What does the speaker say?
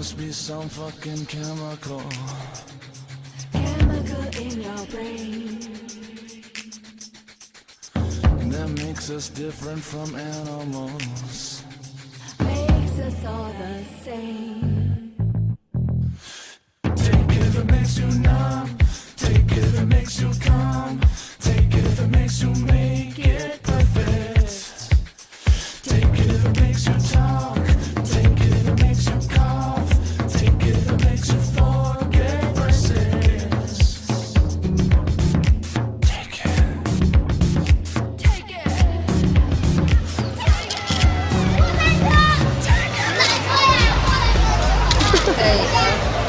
must be some fucking chemical. Chemical in your brain That makes us different from animals. makes us all the same. Take it if it makes you numb. Take it if it makes you calm. Take it if it makes you make it perfect. Take it if it makes you talk. Take it if it makes you cough. Take it if it makes you forget verses. Take it. Take it. Take it. Hey.